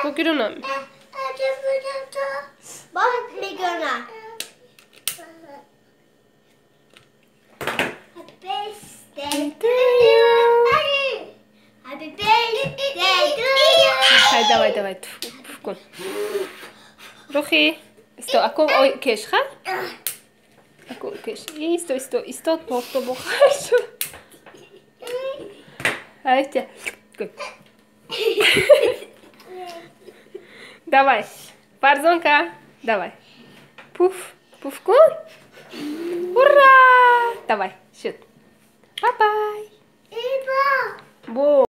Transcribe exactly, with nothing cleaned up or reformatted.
Qual que era o nome? Bora ligar. Happy birthday to you. Happy birthday to you. هاي давай, давай. תפקון. רוחי. סטו, עקוב, אוי, קש, חה? עקוב, קש. איסטו, איסטו, איסטו, פורטו, בוחשו. היי, תיה. Давай. Парзонка. Давай. Пуф. Пуфку. Ура! Давай, shoot. Bye-bye. Бо.